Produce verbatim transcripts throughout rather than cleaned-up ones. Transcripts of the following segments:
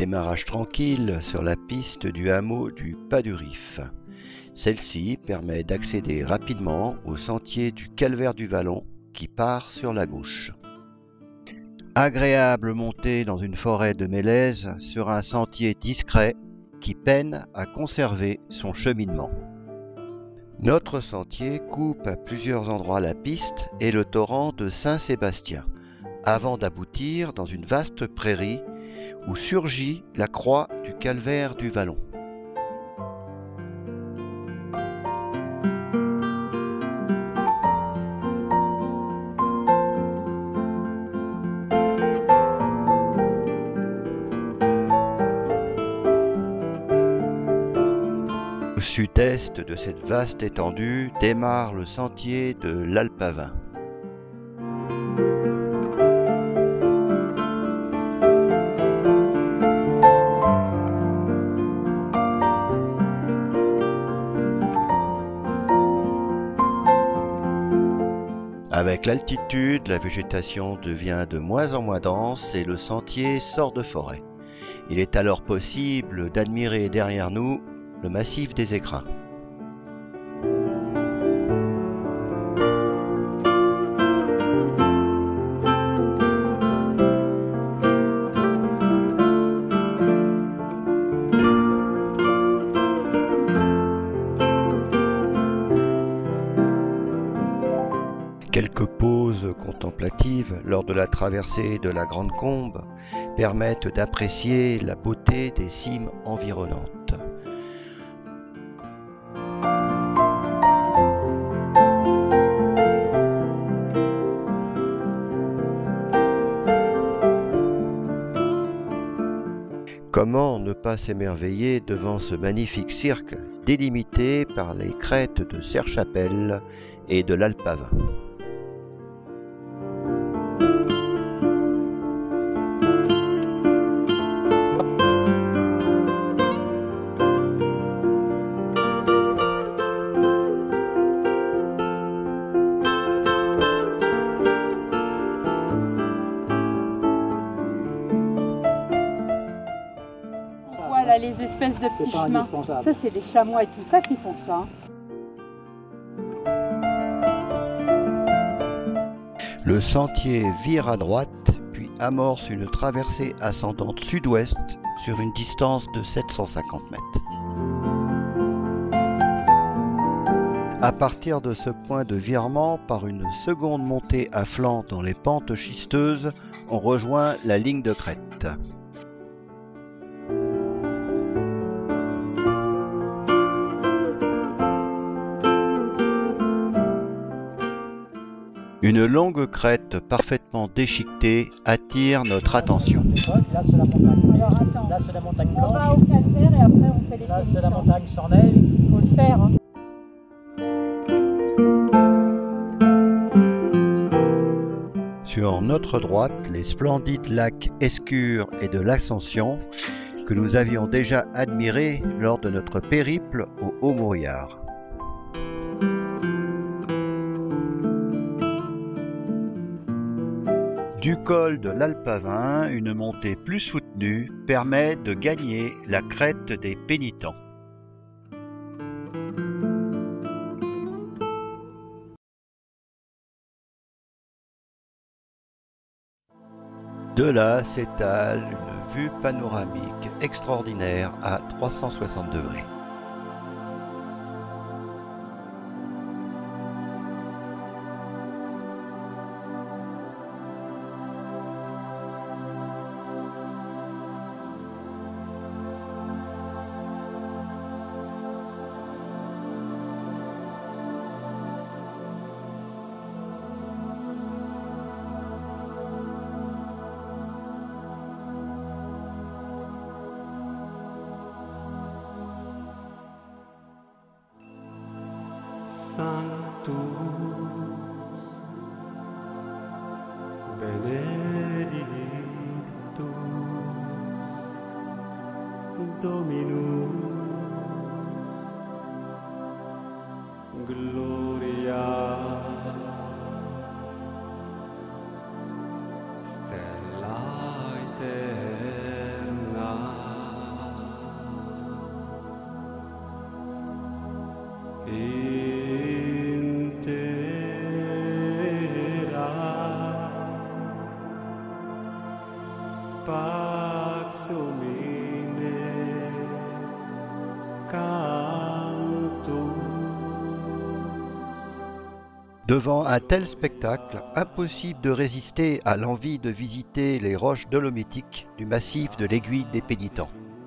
démarrage tranquille sur la piste du hameau du Pas du Rif. Celle-ci permet d'accéder rapidement au sentier du Calvaire du Vallon qui part sur la gauche. Agréable montée dans une forêt de mélèzes sur un sentier discret qui peine à conserver son cheminement. Notre sentier coupe à plusieurs endroits la piste et le torrent de Saint-Sébastien, avant d'aboutir dans une vaste prairie où surgit la croix du Calvaire du Vallon. Au sud-est de cette vaste étendue démarre le sentier de l'Alpavin. Avec l'altitude, la végétation devient de moins en moins dense et le sentier sort de forêt. Il est alors possible d'admirer derrière nous le massif des Écrins. Quelques pauses contemplatives lors de la traversée de la Grande Combe permettent d'apprécier la beauté des cimes environnantes. Comment ne pas s'émerveiller devant ce magnifique cirque délimité par les crêtes de Serre-Chapelle et de l'Alpavin. Voilà les espèces de petits chemins. Ça, c'est des chamois et tout ça qui font ça. Le sentier vire à droite, puis amorce une traversée ascendante sud-ouest sur une distance de sept cent cinquante mètres. À partir de ce point de virement, par une seconde montée à flanc dans les pentes schisteuses, on rejoint la ligne de crête. Une longue crête parfaitement déchiquetée attire notre attention. Là c'est la montagne. Alors, attends. Là c'est la montagne blanche. On va au Calvaire et après on fait les Là c'est la montagne sans neige. Il faut le faire. Hein. Sur notre droite, les splendides lacs Escure et de l'Ascension que nous avions déjà admirés lors de notre périple au Haut-Mouillard. Du col de l'Alpavin, une montée plus soutenue permet de gagner la crête des Pénitents. De là s'étale une vue panoramique extraordinaire à trois cent soixante degrés. Sanctus Benedictus Dominus Gloria Stella Eterna intera pax Domine cantus. Devant un tel spectacle, impossible de résister à l'envie de visiter les roches dolomitiques du massif de l'Aiguille des Pénitents.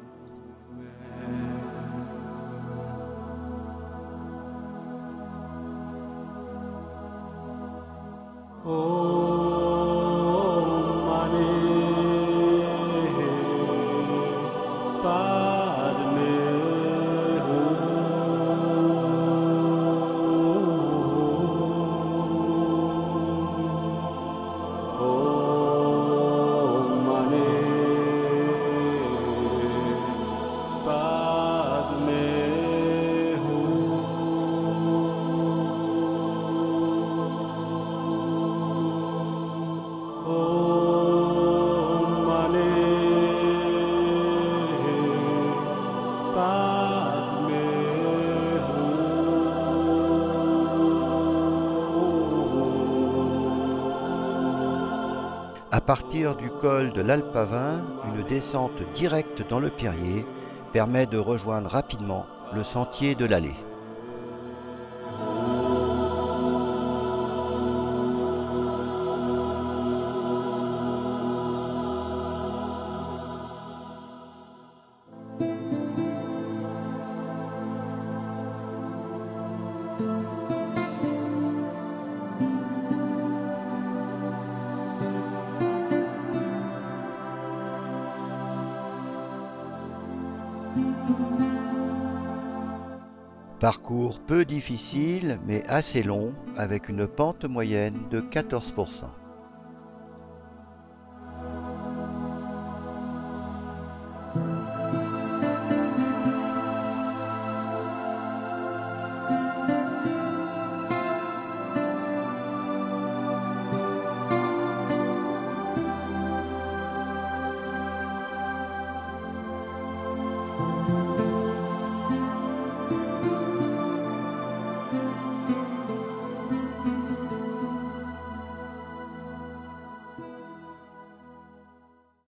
À partir du col de l'Alpavin, une descente directe dans le Pirier permet de rejoindre rapidement le sentier de l'Allée. Parcours peu difficile mais assez long avec une pente moyenne de quatorze pour cent.